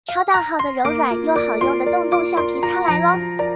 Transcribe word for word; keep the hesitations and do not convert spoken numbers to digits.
超大号的柔软又好用的洞洞橡皮擦来喽！